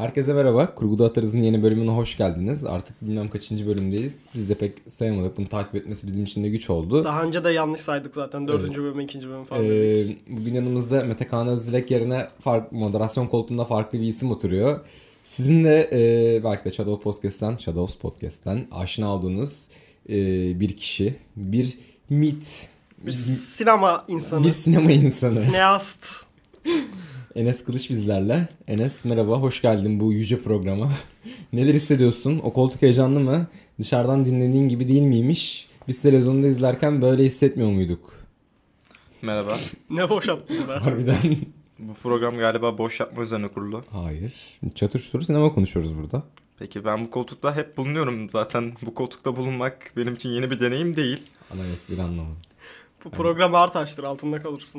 Herkese merhaba. Kurguda Atarız'ın yeni bölümüne hoş geldiniz. Artık bilmem kaçıncı bölümdeyiz. Biz de pek sayamadık. Bunu takip etmesi bizim için de güç oldu. Daha önce de yanlış saydık zaten. Dördüncü Evet. bölüm, ikinci bölüm falan dedik. Bugün yanımızda Mete Kaan Özdilek yerine moderasyon koltuğunda farklı bir isim oturuyor. Sizin de belki de Shadows Podcast'ten aşina olduğunuz bir kişi. Bir mit. Bir sinema insanı. Bir sinema insanı. Sineast. Enes Kılıç bizlerle. Enes merhaba, hoş geldin bu yüce programa. Neler hissediyorsun? O koltuk heyecanlı mı? Dışarıdan dinlediğin gibi değil miymiş? Biz televizyonda izlerken böyle hissetmiyor muyduk? Merhaba. Ne boş attın be. Harbiden. Bu program galiba boş yapma üzerine kurulu. Hayır. Çatır çutur sinema konuşuyoruz burada. Peki ben bu koltukta hep bulunuyorum. Zaten bu koltukta bulunmak benim için yeni bir deneyim değil. Ana espri anlamadım. Bu program ağır taştır, altında kalırsın.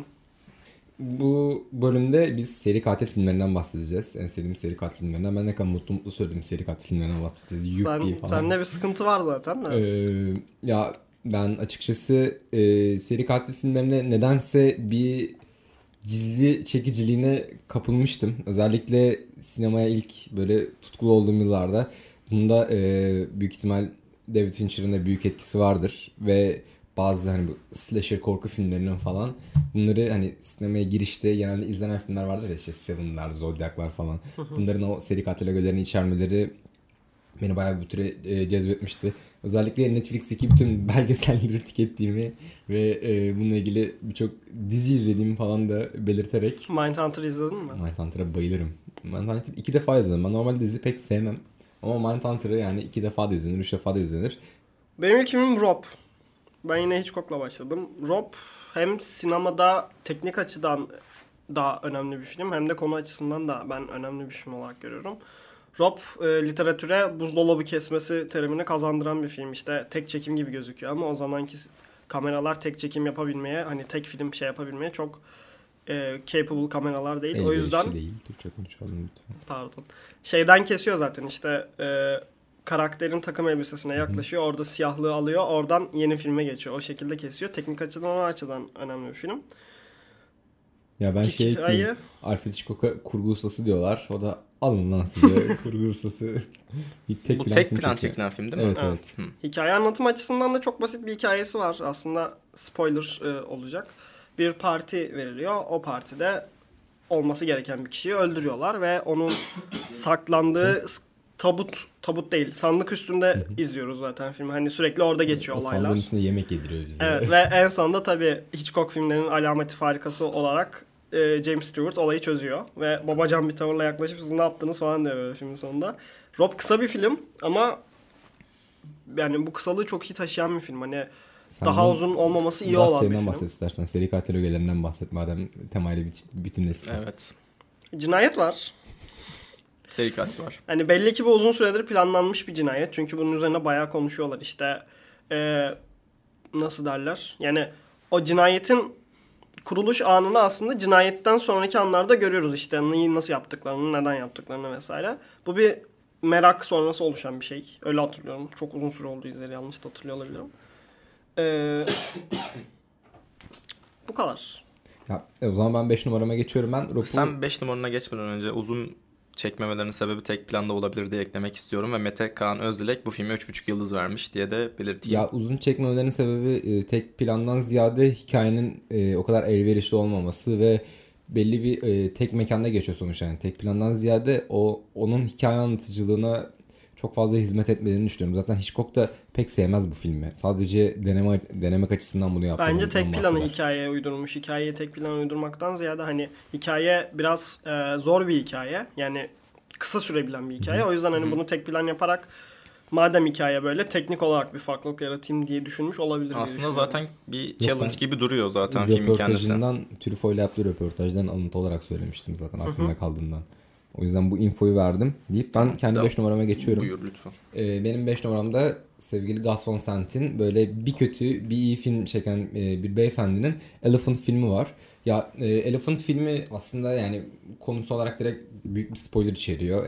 Bu bölümde biz seri katil filmlerinden bahsedeceğiz. En sevdiğim seri katil filmlerinden. Ben ne kadar mutlu söyledim, seri katil filmlerinden bahsedeceğiz. Yuppie falan. Sende bir sıkıntı var zaten de. Ya ben açıkçası seri katil filmlerine nedense bir gizli çekiciliğine kapılmıştım. Özellikle sinemaya ilk böyle tutkulu olduğum yıllarda. Bunda büyük ihtimal David Fincher'ın da büyük etkisi vardır. Ve bazı hani bu slasher korku filmlerinin falan bunları hani sinemaya girişte genelde izlenen filmler vardır ya, işte Seven'lar, Zodiac'lar falan. Bunların o seri katil ögelerini içermeleri beni bayağı bir süre cezbetmişti. Özellikle Netflix'teki bütün belgeselleri tükettiğimi ve bununla ilgili birçok dizi izlediğimi falan da belirterek. Mindhunter izledin mi? Mindhunter'a bayılırım. Mindhunter'ı 2 defa izledim. Ben normalde dizi pek sevmem. Ama Mindhunter'ı yani 2 defa da izlenir, 3 defa da izlenir. Benim ilk filmim Rob. Ben yine Hitchcock'la başladım. Rob hem sinemada teknik açıdan daha önemli bir film, hem de konu açısından da ben önemli bir film olarak görüyorum. Rob literatüre buzdolabı kesmesi terimini kazandıran bir film. İşte tek çekim gibi gözüküyor ama o zamanki kameralar tek çekim yapabilmeye, hani tek film yapabilmeye çok capable kameralar değil. O yüzden değil. Türkçe konuşalım lütfen. pardon. Şeyden kesiyor zaten işte karakterin takım elbisesine yaklaşıyor. Orada siyahlığı alıyor. Oradan yeni filme geçiyor. O şekilde kesiyor. Teknik açıdan, o açıdan önemli bir film. Ya ben ekleyeyim. Alfred Hitchcock'a kurgu ustası diyorlar. O da alın lan size kurgu ustası. Bu tek plan çekilen film değil mi? Evet. Hikaye anlatım açısından da çok basit bir hikayesi var. Aslında spoiler olacak. Bir parti veriliyor. O partide olması gereken bir kişiyi öldürüyorlar ve onun saklandığı tabut değil, sandık üstünde izliyoruz zaten filmi. Hani sürekli orada geçiyor olaylar. O sandığın üstünde yemek yediriyor bize. Evet, ve en sonunda tabii Hitchcock filmlerinin alameti farikası olarak James Stewart olayı çözüyor. Ve babacan bir tavırla yaklaşıp siz ne yaptınız falan diyor böyle filmin sonunda. Rob kısa bir film ama yani bu kısalığı çok iyi taşıyan bir film. Hani daha uzun olmaması iyi olan bir film. Bahset istersen. Seri katil ögelerinden bahset madem temayla bütünleşsin. Evet. Cinayet var. Seri katil var. Hani belli ki bu uzun süredir planlanmış bir cinayet. Çünkü bunun üzerine bayağı konuşuyorlar. İşte nasıl derler? Yani o cinayetin kuruluş anını aslında cinayetten sonraki anlarda görüyoruz. İşte nasıl yaptıklarını, neden yaptıklarını vesaire. Bu bir merak sonrası oluşan bir şey. Öyle hatırlıyorum. Çok uzun süre oldu izleri. Yanlış da hatırlıyor olabilirim. Bu kadar. Ya, o zaman ben 5 numarama geçiyorum. Sen 5 numarana geçmeden önce uzun çekmemelerinin sebebi tek planda olabilir diye eklemek istiyorum. Ve Mete Kaan Özdilek bu filme 3,5 yıldız vermiş diye de belirteyim. Ya uzun çekmemelerinin sebebi tek plandan ziyade hikayenin o kadar elverişli olmaması ve belli bir tek mekanda geçiyor sonuçta. Yani tek plandan ziyade onun hikaye anlatıcılığına çok fazla hizmet etmediğini düşünüyorum. Zaten Hitchcock da pek sevmez bu filmi. Sadece denemek açısından bunu yaptı. Bence tek planı hikayeye uydurulmuş. Hikayeyi tek plana uydurmaktan ziyade hani hikaye biraz zor bir hikaye. Yani kısa sürebilen bir hikaye. O yüzden hani bunu tek plan yaparak madem hikaye böyle teknik olarak bir farklılık yaratayım diye düşünmüş olabilir. Aslında zaten bir challenge gibi duruyor zaten filmin kendisi. Truffaut'la yaptığı röportajdan alıntı olarak söylemiştim zaten aklımda kaldığından. O yüzden bu infoyu verdim deyip ben kendi 5 numarama geçiyorum. Buyur lütfen. Benim 5 numaramda sevgili Gus Van Sant'in böyle bir kötü bir iyi film çeken bir beyefendinin Elephant filmi var. Ya Elephant filmi aslında yani konusu olarak direkt büyük bir spoiler içeriyor. Yani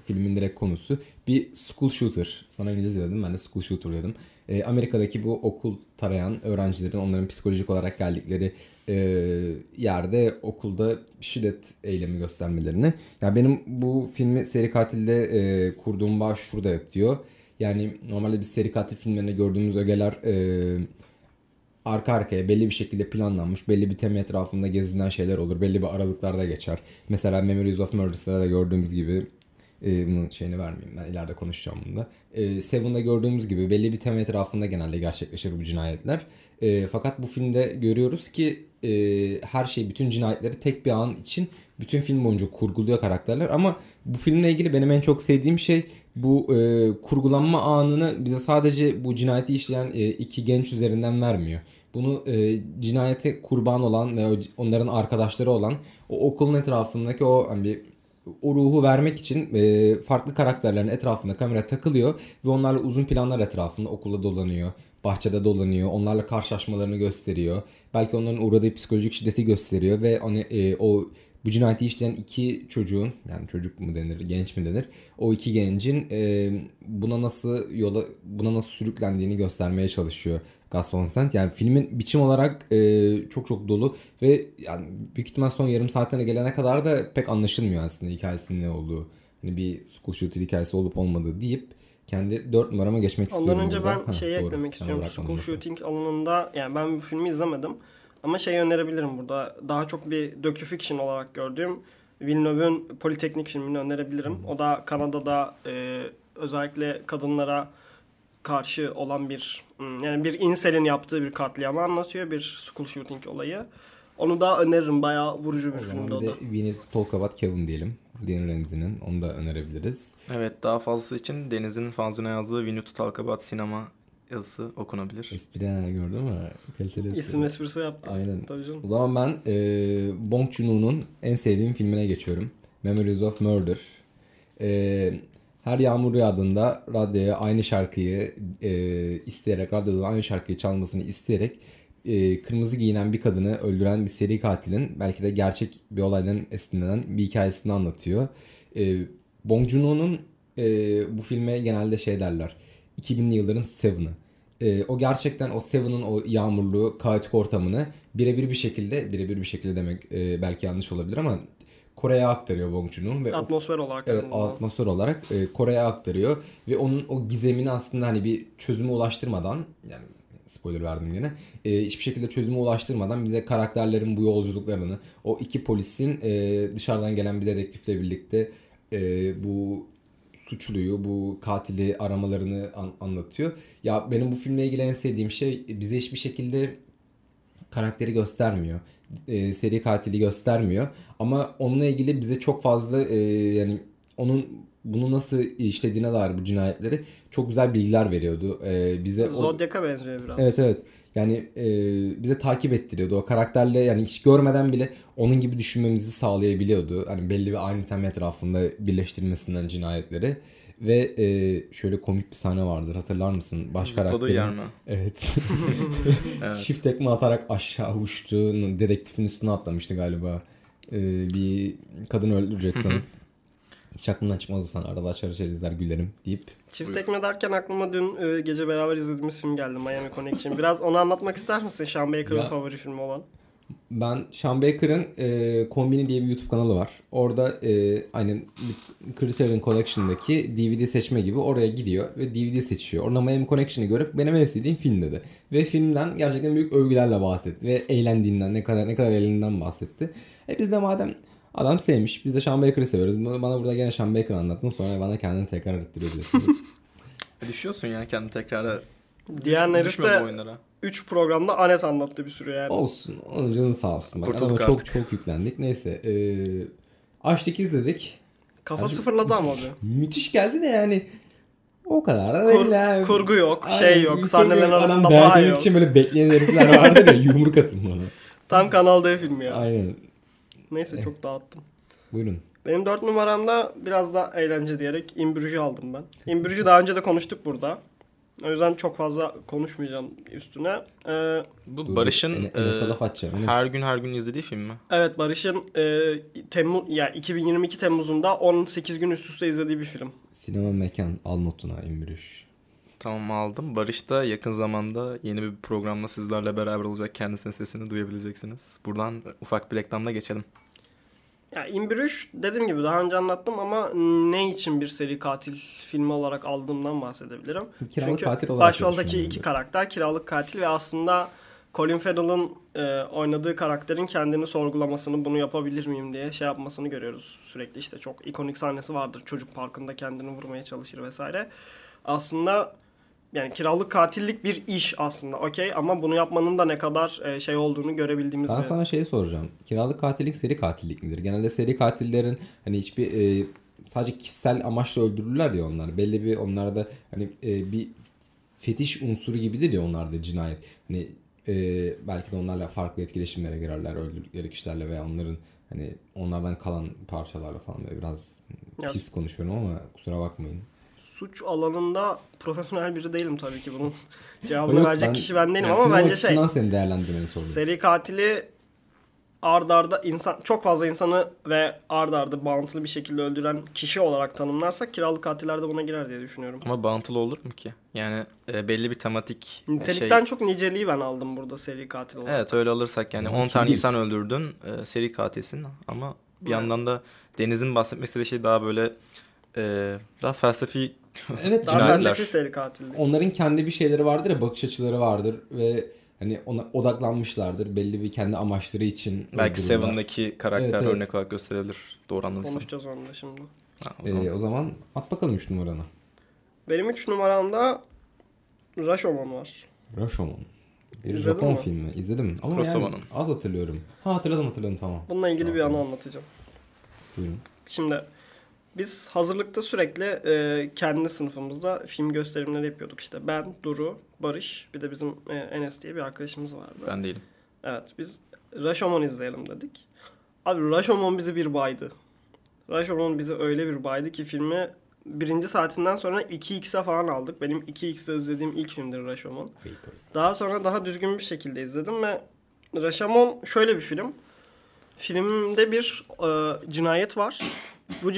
filmin direkt konusu bir school shooter. Sana İngilizce dedim, ben de school shooter dedim. Amerika'daki bu okul tarayan öğrencilerin onların psikolojik olarak geldikleri yerde okulda şiddet eylemi göstermelerini. Yani benim bu filmi seri katilde kurduğum bağ şurada yatıyor. Yani normalde biz seri katil filmlerinde gördüğümüz ögeler arka arkaya belli bir şekilde planlanmış, belli bir tema etrafında gezilen şeyler olur. Belli bir aralıklarda geçer. Mesela Memories of Murder'da da gördüğümüz gibi bunun şeyini vermeyeyim, ben ileride konuşacağım bunda. Seven'da gördüğümüz gibi belli bir tema etrafında genelde gerçekleşir bu cinayetler. Fakat bu filmde görüyoruz ki her şey, bütün cinayetleri tek bir an için bütün film boyunca kurguluyor karakterler. Ama bu filmle ilgili benim en çok sevdiğim şey bu kurgulanma anını bize sadece bu cinayeti işleyen iki genç üzerinden vermiyor. Bunu cinayete kurban olan ve onların arkadaşları olan o okulun etrafındaki o hani o ruhu vermek için farklı karakterlerin etrafında kamera takılıyor ve onlarla uzun planlar etrafında okulda dolanıyor, bahçede dolanıyor, onlarla karşılaşmalarını gösteriyor. Belki onların uğradığı psikolojik şiddeti gösteriyor ve hani bu cinayeti işleyen iki çocuğun, yani çocuk mu denir, genç mi denir? O iki gencin buna nasıl sürüklendiğini göstermeye çalışıyor Gus Van Sant. Yani filmin biçim olarak çok çok dolu ve yani büyük ihtimal son yarım saatine gelene kadar da pek anlaşılmıyor aslında hikayesinin ne olduğu. Hani bir school shooter hikayesi olup olmadığı deyip kendi 4 numarama geçmek istiyorum. Ondan önce burada. ben şeyi Doğru. eklemek Sen istiyorum. bırakmadın School lafı. shooting alanında, yani ben bu filmi izlemedim. Ama şeyi önerebilirim burada. Daha çok bir docufiction olarak gördüğüm Villeneuve'ün Politeknik filmini önerebilirim. O da Kanada'da özellikle kadınlara karşı olan yani bir incel'in yaptığı bir katliamı anlatıyor. Bir school shooting olayı. Onu da öneririm. Bayağı vurucu bir O filmdi zaman o bir da. de We Need to Talk About Kevin diyelim. Dean Ramsey'nin. Onu da önerebiliriz. Evet, daha fazlası için Deniz'in fanzine yazdığı We Need to Talk About Sinema yazısı okunabilir. Espri gördün mü? Kaliteli espri. İsim esprisi yaptı. Aynen. Tabii canım. O zaman ben Bong Joon-ho'nun en sevdiğim filmine geçiyorum. Memories of Murder. Her yağmur yağdığında radyoya aynı şarkıyı isteyerek, radyoda aynı şarkıyı çalmasını isteyerek kırmızı giyinen bir kadını öldüren bir seri katilin belki de gerçek bir olaydan esinlenen bir hikayesini anlatıyor. Bong Joon-ho'nun bu filme genelde şey derler. 2000'li yılların Seven'ı. O gerçekten o Seven'ın o yağmurlu, kaotik ortamını birebir bir şekilde demek belki yanlış olabilir ama Kore'ye aktarıyor Bong Joon-ho ve Atmosfer olarak. evet, en azından. atmosfer olarak Kore'ye aktarıyor ve onun o gizemini aslında hani bir çözüme ulaştırmadan, yani spoiler verdim yine, hiçbir şekilde çözüme ulaştırmadan bize karakterlerin bu yolculuklarını, o iki polisin dışarıdan gelen bir dedektifle birlikte bu suçluyu, bu katili aramalarını anlatıyor. Ya benim bu filmle ilgili en sevdiğim şey, bize hiçbir şekilde karakteri göstermiyor. Seri katili göstermiyor. Ama onunla ilgili bize çok fazla yani onun bunu nasıl işlediğine dair bu cinayetleri çok güzel bilgiler veriyordu. Bize Zodiac'a benziyor biraz. evet evet. Yani bize takip ettiriyordu. O karakterle yani hiç görmeden bile onun gibi düşünmemizi sağlayabiliyordu. Hani belli bir aynı tema etrafında birleştirmesinden cinayetleri. Ve şöyle komik bir sahne vardır. Hatırlar mısın? Baş Zıpladığı karakterin. yer mi? Evet. Evet. Çift tekme atarak aşağı uçtu. Dedektifin üstüne atlamıştı galiba. Bir kadın öldürecek sanırım. Hiç aklımdan çıkmazdı sana. Arada açar açar izler gülerim deyip. Çift Buyur. tekme derken aklıma dün gece beraber izlediğimiz film geldi, Miami Connection. Biraz onu anlatmak ister misin? Sean Baker'ın Ya- favori filmi olan. Ben Sean Baker'ın Kombini diye bir YouTube kanalı var. Orada aynen Criterion Collection'daki DVD seçme gibi oraya gidiyor ve DVD seçiyor. Orada Miami Connection'ı görüp benim en sevdiğim film dedi. Ve filmden gerçekten büyük övgülerle bahsetti ve eğlendiğinden, ne kadar eğlendiğinden bahsetti. Biz de madem adam sevmiş, biz de Sean Baker'ı seviyoruz. Bana burada gene Sean Baker anlattın, sonra bana kendini tekrar ettiriyor diyorsunuz. Düşüyorsun ya kendi tekrara. Diğer herif Düşme bu de oyunlara. 3 programda Anes anlattı bir sürü yani. Olsun. Onun canı sağ olsun. Bak, Kurtulduk adama artık. çok yüklendik. Neyse. Açtık izledik. Kafa Bence- sıfırladı ama abi. Müthiş geldi de yani o kadar da değil ya. Kurgu yok, Aynen, şey yok, kurgu sahnelerin yok. arasında Adam bağ dayak yemek yok. için böyle bekleyen herifler vardır ya, yumruk atın bana. Tam Kanal D filmi ya. Aynen. Neyse çok dağıttım. Buyurun. Benim 4 numaramda biraz da eğlence diyerek In Bruges'i aldım ben. In Bruges'i daha önce de konuştuk burada. O yüzden çok fazla konuşmayacağım üstüne. Bu Dur, Barış'ın Enes'e laf atacağım. Enes. her gün izlediği film mi? Evet, Barış'ın yani 2022 Temmuz'unda 18 gün üst üste izlediği bir film. Sinema mekan al notuna İmbürüş. Tamam, aldım. Barış da yakın zamanda yeni bir programla sizlerle beraber olacak. Kendisinin sesini duyabileceksiniz. Buradan ufak bir reklamla geçelim. Ya In Bruges dediğim gibi daha önce anlattım ama ne için bir seri katil filmi olarak aldığımdan bahsedebilirim. Kiralık Çünkü katil olarak başroldaki düşünüyorum iki ben. karakter kiralık katil ve aslında Colin Farrell'ın oynadığı karakterin kendini sorgulamasını, bunu yapabilir miyim diye şey yapmasını görüyoruz sürekli. İşte çok ikonik sahnesi vardır. Çocuk parkında kendini vurmaya çalışır vesaire. Aslında yani kiralık katillik bir iş aslında, okey, ama bunu yapmanın da ne kadar şey olduğunu görebildiğimiz Ben bir... sana şeyi soracağım. Kiralık katillik seri katillik midir? Genelde seri katillerin hani hiçbir sadece kişisel amaçla öldürürler ya onlar. Belli bir onlarda hani bir fetiş unsuru gibidir ya onlarda cinayet. Hani belki de onlarla farklı etkileşimlere girerler öldürdükleri kişilerle veya onların hani onlardan kalan parçalarla falan böyle biraz Ya, pis konuşuyorum ama kusura bakmayın. suç alanında profesyonel biri değilim tabii ki, bunun Yok, cevabını verecek kişi ben değilim, ama sinema bence açısından seni değerlendirmeni sordum. seri katili ard arda çok fazla insanı ve ard arda bağıntılı bir şekilde öldüren kişi olarak tanımlarsak kiralık katiller de buna girer diye düşünüyorum. Ama bağıntılı olur mu ki? Yani belli bir tematik Nitelikten çok niceliği ben aldım burada seri katil olarak. Evet, öyle alırsak yani Ama 10 tane değil. insan öldürdün, seri katilsin ama bir Evet. yandan da Deniz'in bahsetmek istediği şey daha böyle daha felsefi Evet, Daha cinayetler. felsefi seri katillik. onların kendi bir şeyleri vardır ya, bakış açıları vardır ve hani ona odaklanmışlardır. Belli bir kendi amaçları için Belki öldürürler. Seven'daki karakter Evet, evet. örnek olarak gösterilebilir. Doğru anladıysam. Konuşacağız onu da şimdi. Ha, o zaman. O zaman at bakalım 3 numaranı. Benim 3 numaramda Rashomon var. Rashomon. Bir İzledin Japon mi? filmi. İzledim ama Kurosawa'nın. yani az hatırlıyorum. Ha, hatırladım tamam. Bununla ilgili bir Tamam. anı anlatacağım. Buyurun. Şimdi biz hazırlıkta sürekli kendi sınıfımızda film gösterimleri yapıyorduk. İşte ben, Duru, Barış, bir de bizim Enes diye bir arkadaşımız vardı. Ben değilim. Evet, biz Rashomon izleyelim dedik. Abi Rashomon bizi bir baydı. Rashomon bizi öyle bir baydı ki filmi birinci saatinden sonra 2x'e falan aldık. Benim 2x'te izlediğim ilk filmdir Rashomon. Ayıp. Daha sonra daha düzgün bir şekilde izledim ve Rashomon şöyle bir film. Filmde bir cinayet var. Bu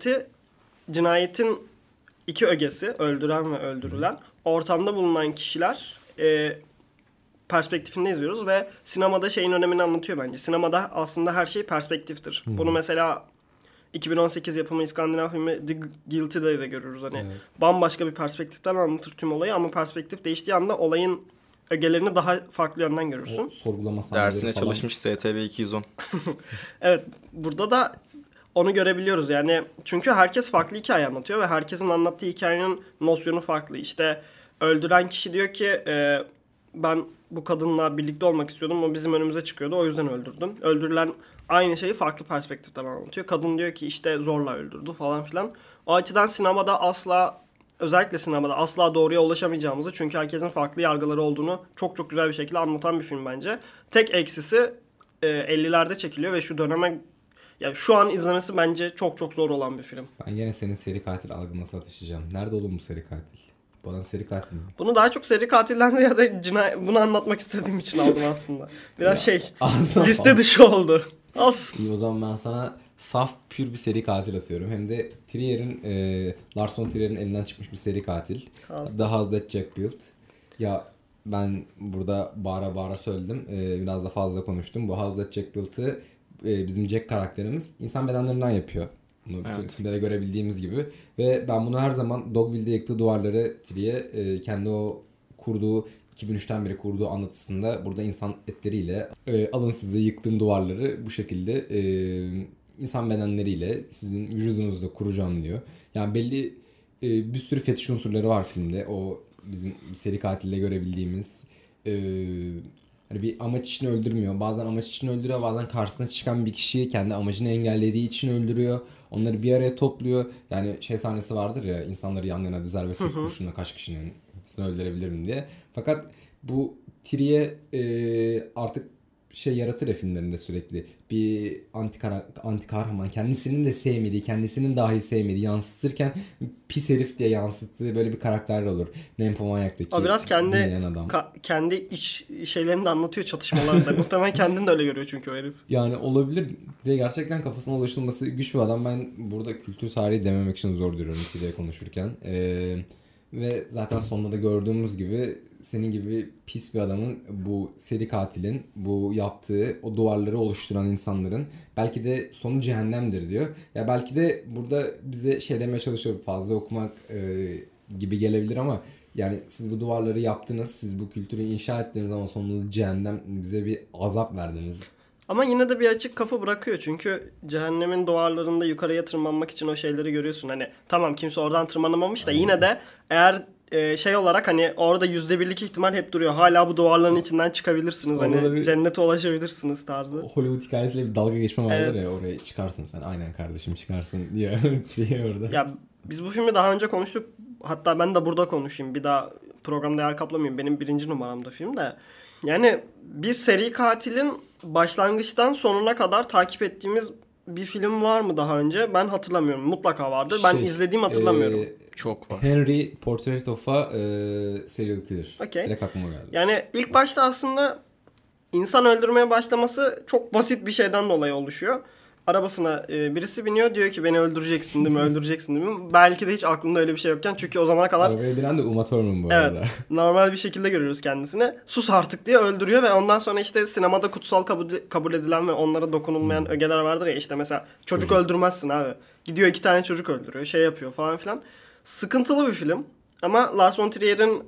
cinayetin iki ögesi, öldüren ve öldürülen, ortamda bulunan kişiler perspektifinde izliyoruz ve sinemada şeyin önemini anlatıyor bence. Sinemada aslında her şey perspektiftir. Bunu mesela 2018 yapımı İskandinav filmi The Guilty'de de görürüz. Hani Evet. bambaşka bir perspektiften anlatır tüm olayı ama perspektif değiştiği anda olayın ögelerini daha farklı yönden görürsün. O sorgulama sahneleri Dersine falan. çalışmış STV 210. Evet, burada da onu görebiliyoruz yani, çünkü herkes farklı hikaye anlatıyor ve herkesin anlattığı hikayenin nosyonu farklı. İşte öldüren kişi diyor ki ben bu kadınla birlikte olmak istiyordum, o bizim önümüze çıkıyordu, o yüzden öldürdüm. Öldürülen aynı şeyi farklı perspektiften anlatıyor. Kadın diyor ki işte zorla öldürdü falan filan. O açıdan sinemada özellikle sinemada asla doğruya ulaşamayacağımızı, çünkü herkesin farklı yargıları olduğunu çok çok güzel bir şekilde anlatan bir film bence. Tek eksisi 50'lerde çekiliyor ve şu döneme, yani şu an izlemesi bence çok çok zor olan bir film. Ben yine senin seri katil algına satışacağım. Nerede oğlum bu seri katil? Bu adam seri katil mi? Bunu daha çok seri katilden ziyade bunu anlatmak istediğim için aldım aslında. Biraz Ağzına liste falan. dışı oldu. Aslında. İyi, o zaman ben sana saf pür bir seri katil atıyorum. Hem de Lars von Trier'in elinden çıkmış bir seri katil. The House That Jack Built. Ya ben burada bağıra bağıra söyledim. Biraz da fazla konuştum. Bu House That Jack Built'ı bizim Jack karakterimiz insan bedenlerinden yapıyor. Bunu bütün filmde de görebildiğimiz gibi. Ve ben bunu her zaman Dogville'de yıktığı duvarları diye kendi o kurduğu 2003'ten beri kurduğu anlatısında burada insan etleriyle alın size yıktığım duvarları bu şekilde insan bedenleriyle sizin vücudunuzda kuracağım diyor. Yani belli bir sürü fetiş unsurları var filmde. O bizim seri katilde görebildiğimiz hani bir amaç için öldürmüyor. Bazen amaç için öldürüyor. Bazen karşısına çıkan bir kişiyi kendi amacını engellediği için öldürüyor. Onları bir araya topluyor. Yani şey sahnesi vardır ya, insanları yan yana dizer ve tek kurşunla kaç kişinin hepsini öldürebilirim diye. Fakat bu Triye artık şey yaratır ya filmlerinde sürekli. Bir anti kahraman kendisinin de sevmediği, kendisinin dahi sevmediği yansıtırken pis herif diye yansıttığı böyle bir karakter olur. Nymphomaniac'taki O biraz dinleyen adam. kendi iç şeylerini de anlatıyor çatışmalarında. Muhtemelen kendini de öyle görüyor çünkü o herif. Yani olabilir. Diye gerçekten kafasına ulaşılması güç bir adam. Ben burada kültür tarihi dememek için zor duruyorum diye konuşurken. Ve zaten sonunda da gördüğümüz gibi senin gibi pis bir adamın, bu seri katilin, bu yaptığı o duvarları oluşturan insanların belki de sonu cehennemdir diyor. Ya belki de burada bize şey demeye çalışıyor, fazla okumak gibi gelebilir ama yani siz bu duvarları yaptınız, siz bu kültürü inşa ettiniz ama sonunuz cehennem, bize bir azap verdiniz. Ama yine de bir açık kapı bırakıyor. Çünkü cehennemin duvarlarında yukarıya tırmanmak için o şeyleri görüyorsun. Hani tamam kimse oradan tırmanamamış da yine de eğer şey olarak hani orada %1'lik ihtimal hep duruyor. Hala bu duvarların içinden çıkabilirsiniz. Orada Hani bir cennete ulaşabilirsiniz tarzı. Hollywood hikayesiyle bir dalga geçme vardır Evet. ya, oraya çıkarsın sen, aynen kardeşim çıkarsın diyor Triye orada. Ya biz bu filmi daha önce konuştuk. Hatta ben de burada konuşayım. Bir daha programda yer kaplamayayım. Benim 1. numaramda film de. Yani bir seri katilin başlangıçtan sonuna kadar takip ettiğimiz bir film var mı daha önce? Ben hatırlamıyorum. Mutlaka vardır. Ben izlediğim hatırlamıyorum. Çok var. Henry Portrait of a Serial Killer. Okey. Direkt aklıma geldi. Yani ilk başta aslında insan öldürmeye başlaması çok basit bir şeyden dolayı oluşuyor. Arabasına birisi biniyor, diyor ki beni öldüreceksin değil mi? Öldüreceksin değil mi? Belki de hiç aklında öyle bir şey yokken, çünkü o zamana kadar Arabaya binen de Uma Thurman bu evet, arada. normal bir şekilde görüyoruz kendisini. Sus artık diye öldürüyor ve ondan sonra işte sinemada kutsal kabul edilen ve onlara dokunulmayan ögeler vardır ya, işte mesela çocuk öldürmezsin abi. Gidiyor 2 tane çocuk öldürüyor, şey yapıyor falan filan. Sıkıntılı bir film ama Lars von Trier'in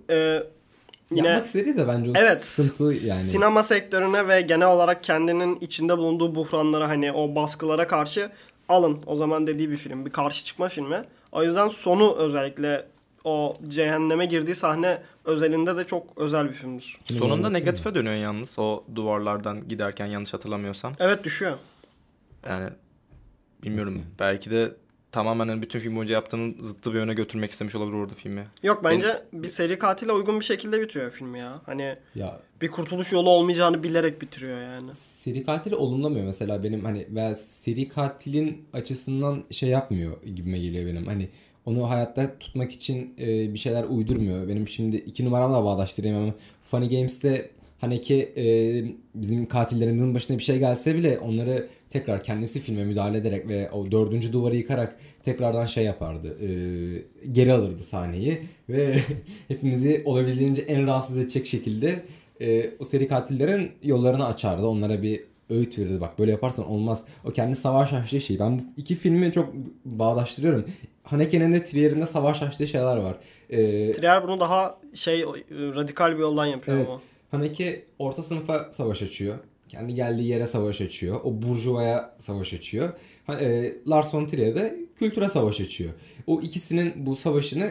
yine Yapmak istediği de bence o evet, sıkıntı yani. sinema sektörüne ve genel olarak kendinin içinde bulunduğu buhranlara, hani o baskılara karşı alın o zaman dediği bir film. Bir karşı çıkma filmi. O yüzden sonu, özellikle o cehenneme girdiği sahne özelinde de çok özel bir filmdir. Sonunda negatife dönüyor yalnız o duvarlardan giderken, yanlış hatırlamıyorsam. Evet, düşüyor. Yani bilmiyorum, Nasıl? belki de tamamen hani bütün film boyunca yaptığının zıttı bir yöne götürmek istemiş olabilir orada filmi. Yok, bence bir seri katile uygun bir şekilde bitiriyor filmi ya. Hani Ya bir kurtuluş yolu olmayacağını bilerek bitiriyor yani. seri katili olumlamıyor mesela benim, hani veya seri katilin açısından şey yapmıyor gibime geliyor benim. Hani onu hayatta tutmak için bir şeyler uydurmuyor. Benim şimdi 2 numaramla bağdaştırayım ama Funny Games'te hani ki bizim katillerimizin başına bir şey gelse bile onları tekrar kendisi filme müdahale ederek ve o 4. duvarı yıkarak tekrardan şey yapardı. Geri alırdı sahneyi ve hepimizi olabildiğince en rahatsız edecek şekilde o seri katillerin yollarını açardı. Onlara bir öğüt verirdi. Bak böyle yaparsan olmaz. O kendi savaş açtığı şey. Ben bu iki filmi çok bağdaştırıyorum. Haneke'nin de Trier'in de savaş açtığı şeyler var. Trier bunu daha radikal bir yoldan yapıyor Evet. ama. Haneke orta sınıfa savaş açıyor. Kendi geldiği yere savaş açıyor. O burjuvaya savaş açıyor. Lars von Trier de kültüre savaş açıyor. O ikisinin bu savaşını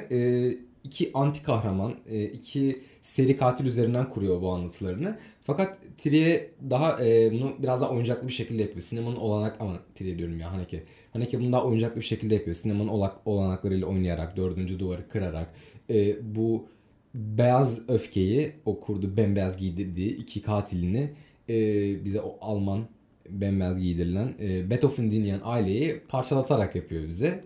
iki anti kahraman, iki seri katil üzerinden kuruyor bu anlatılarını. Fakat Trier daha bunu biraz daha oyuncaklı bir şekilde yapıyor. Sinemanın Trier diyorum ya, Haneke. Haneke bunu daha oyuncaklı bir şekilde yapıyor. Sinemanın olanaklarıyla oynayarak, 4. duvarı kırarak bu beyaz öfkeyi, o kurdu bembeyaz giydirdiği iki katilini bize o Alman bembeyaz giydirilen Beethoven dinleyen aileyi parçalatarak yapıyor bize.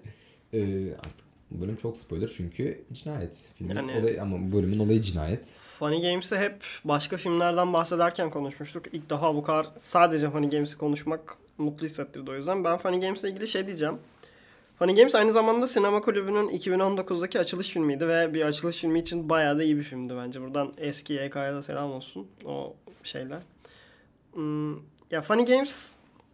Artık bu bölüm çok spoiler çünkü cinayet. Filmin Yani- olayı, ama bu bölümün olayı cinayet. Funny Games'i hep başka filmlerden bahsederken konuşmuştuk. İlk defa bu kadar sadece Funny Games'i konuşmak mutlu hissettirdi o yüzden. Ben Funny Games'le ilgili şey diyeceğim. Funny Games aynı zamanda Sinema Kulübü'nün 2019'daki açılış filmiydi ve bir açılış filmi için bayağı da iyi bir filmdi bence. Buradan eski YK'ya da selam olsun o şeyler. Ya Funny Games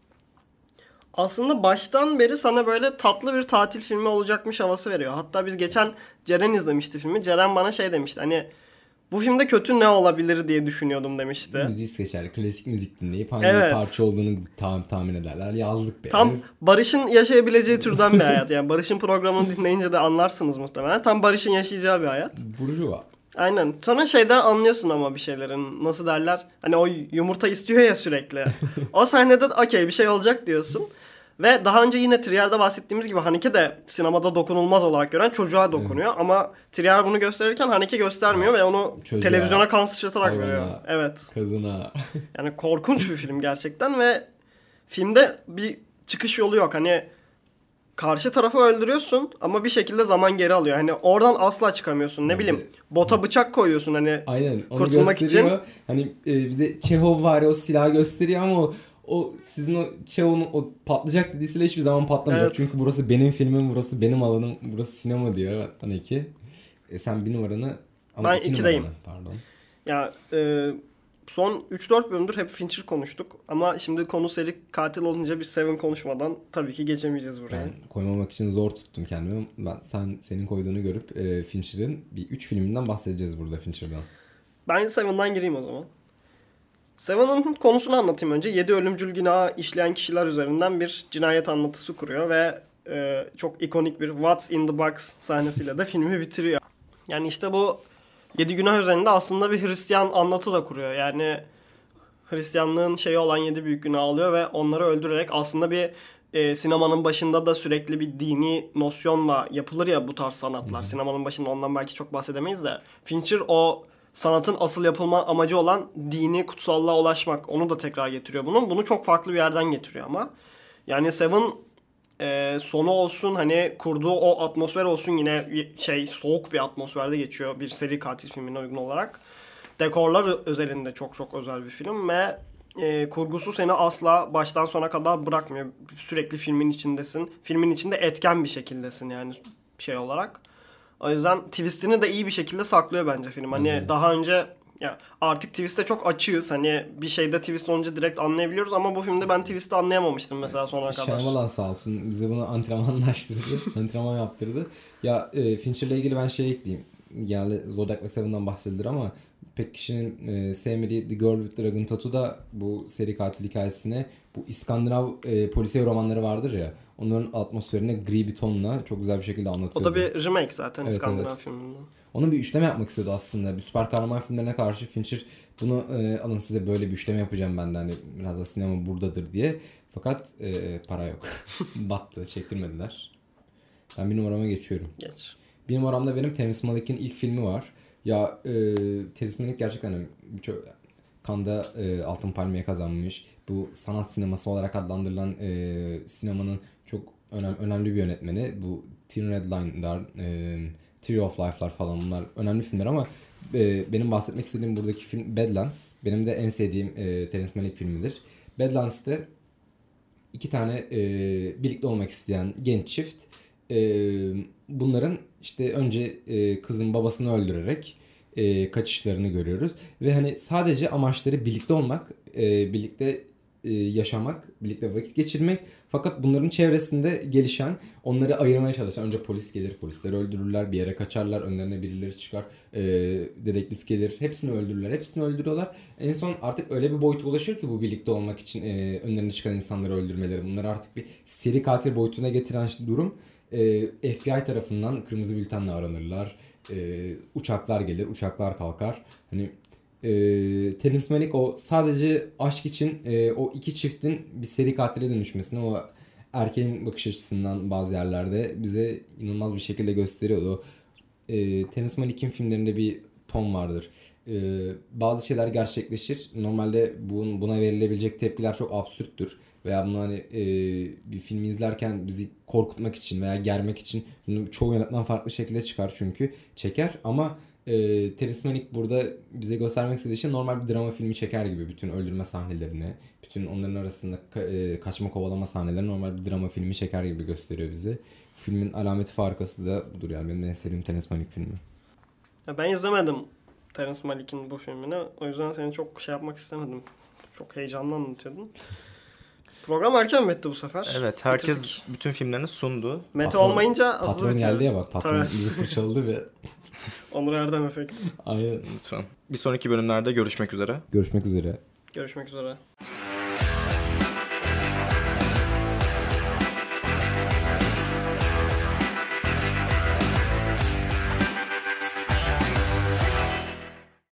aslında baştan beri sana böyle tatlı bir tatil filmi olacakmış havası veriyor. Hatta biz geçen Ceren izlemişti filmi. Ceren bana şey demişti, hani bu filmde kötü ne olabilir diye düşünüyordum demişti. Müziği seçer, klasik müzik dinleyip hangi Evet. parça olduğunu tahmin ederler. Yazlık bir Tam ev. Barış'ın yaşayabileceği türden bir hayat. Yani Barış'ın programını dinleyince de anlarsınız muhtemelen. Tam Barış'ın yaşayacağı bir hayat. Burjuva. Aynen. Sonra şeyden anlıyorsun ama bir şeylerin. Nasıl derler? Hani o yumurta istiyor ya sürekli. O sahnede okey bir şey olacak diyorsun. Ve daha önce yine Trier'de bahsettiğimiz gibi Haneke de sinemada dokunulmaz olarak gören çocuğa dokunuyor. Ama Trier bunu gösterirken Haneke göstermiyor ve onu Çocuğa, televizyona kan sıçratarak hayvana, veriyor. Evet. kadına. Yani korkunç bir film gerçekten ve filmde bir çıkış yolu yok. Hani karşı tarafı öldürüyorsun ama bir şekilde zaman geri alıyor. Hani oradan asla çıkamıyorsun. Ne Yani bileyim, bota bıçak koyuyorsun hani Aynen, onu kurtulmak gösteriyor. için. Hani bize Çehov var ya, o silahı gösteriyor ama o sizin o Çehov'un o patlayacak dediği silah hiçbir zaman patlamayacak. Evet. Çünkü burası benim filmim, burası benim alanım, burası sinema diyor Haneke. Sen bir numaranı ama Ben iki ikideyim. numaranı, pardon. Ya son 3-4 bölümdür hep Fincher konuştuk. Ama şimdi konu seri katil olunca biz Seven konuşmadan tabii ki geçemeyeceğiz buraya. Ben koymamak için zor tuttum kendimi. Senin koyduğunu görüp Fincher'ın bir 3 filminden bahsedeceğiz burada, Fincher'dan. Ben Seven'dan gireyim o zaman. Seven'ın konusunu anlatayım önce. 7 ölümcül günahı işleyen kişiler üzerinden bir cinayet anlatısı kuruyor ve çok ikonik bir What's in the Box sahnesiyle de filmi bitiriyor. Yani işte bu 7 günah üzerinde aslında bir Hristiyan anlatı da kuruyor. Yani Hristiyanlığın şeyi olan 7 büyük günah alıyor ve onları öldürerek aslında bir sinemanın başında da sürekli bir dini nosyonla yapılır ya bu tarz sanatlar. Sinemanın başında ondan belki çok bahsedemeyiz de. Fincher o sanatın asıl yapılma amacı olan dini kutsallığa ulaşmak. Onu da tekrar getiriyor bunun. Bunu çok farklı bir yerden getiriyor ama. Yani Seven sonu olsun, hani kurduğu o atmosfer olsun, yine soğuk bir atmosferde geçiyor bir seri katil filmine uygun olarak. Dekorlar özelinde çok çok özel bir film ve kurgusu seni asla baştan sona kadar bırakmıyor. Sürekli filmin içindesin. Filmin içinde etken bir şekildesin yani şey olarak. O yüzden twistini de iyi bir şekilde saklıyor bence film. Hani daha önce ya artık twist'e çok açığız. Hani bir şeyde twist olunca direkt anlayabiliyoruz ama bu filmde ben twist'i anlayamamıştım mesela sonuna kadar. Shyamalan sağ olsun bize bunu antrenmanlaştırdı. Antrenman yaptırdı. Ya Fincher'la ilgili ben şey ekleyeyim. Genelde Zodiac ve Seven'dan bahsedilir ama pek kişinin sevmediği The Girl with Dragon Tattoo da bu seri katil hikayesine, bu İskandinav polisiye romanları vardır ya, onların atmosferine gri bir tonla çok güzel bir şekilde O anlatıyordu. da bir remake zaten Evet, İskandinav evet. filminden. Onun bir üçleme yapmak istiyordu aslında. Bir süper kahraman filmlerine karşı Fincher bunu alın size böyle bir üçleme yapacağım ben de, hani biraz da sinema buradadır diye. Fakat para yok. Battı, çektirmediler. Ben bir numarama geçiyorum. Geç. Bir numaramda benim Terrence Malick'in ilk filmi var. Ya Terrence Malick gerçekten birçok Cannes'da Altın Palmiye kazanmış. Bu sanat sineması olarak adlandırılan sinemanın çok önemli bir yönetmeni. Bu Thin Red Line'lar, Tree of Life'lar falan, bunlar önemli filmler ama benim bahsetmek istediğim buradaki film Badlands. Benim de en sevdiğim Terrence Malick filmidir. Badlands'te iki tane birlikte olmak isteyen genç çift, bunların işte önce kızın babasını öldürerek kaçışlarını görüyoruz. Ve hani sadece amaçları birlikte olmak, birlikte yaşamak, birlikte vakit geçirmek. Fakat bunların çevresinde gelişen, onları ayırmaya çalışan, önce polis gelir, polisleri öldürürler, bir yere kaçarlar, önlerine birileri çıkar, dedektif gelir, hepsini öldürürler, hepsini öldürüyorlar. En son artık öyle bir boyuta ulaşıyor ki bu birlikte olmak için önlerine çıkan insanları öldürmeleri, bunları artık bir seri katil boyutuna getiren durum. FBI tarafından kırmızı bültenle aranırlar, uçaklar gelir, uçaklar kalkar. Hani Terrence Malick o sadece aşk için o iki çiftin bir seri katile dönüşmesini, o erkeğin bakış açısından bazı yerlerde bize inanılmaz bir şekilde gösteriyordu. Terrence Malick'in filmlerinde bir ton vardır. Bazı şeyler gerçekleşir. Normalde buna verilebilecek tepkiler çok absürttür. Veya bunu hani bir filmi izlerken bizi korkutmak için veya germek için bunu çoğu yönetmen farklı şekilde çıkar çünkü çeker ama Terrence Malick burada bize göstermek istediği şey normal bir drama filmi çeker gibi. Bütün öldürme sahnelerini, bütün onların arasında kaçma kovalama sahnelerini normal bir drama filmi çeker gibi gösteriyor bize. Filmin alameti farikası da budur yani, benim en sevdiğim Terrence Malick filmi. Ya ben izlemedim Terrence Malick'in bu filmini. O yüzden seni çok şey yapmak istemedim. Çok heyecanlı anlatıyordun. Program erken bitti bu sefer. Evet, herkes Bitirdik. bütün filmlerini sundu. Mete olmayınca hızlı Patron bitiyor. geldi ya bak, patron Tabii. bizi fırçaladı ve Onur Erdem efekt. aynen. Lütfen. Bir sonraki bölümlerde görüşmek üzere. Görüşmek üzere. Görüşmek üzere.